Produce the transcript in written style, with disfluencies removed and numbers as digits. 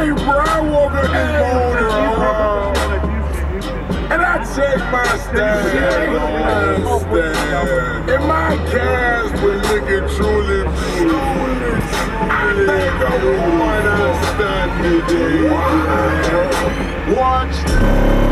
Hey, bro, I woke up this morning, and I checked my stand. And my calves were looking truly beautiful. I think I was one I stunned today. Watch.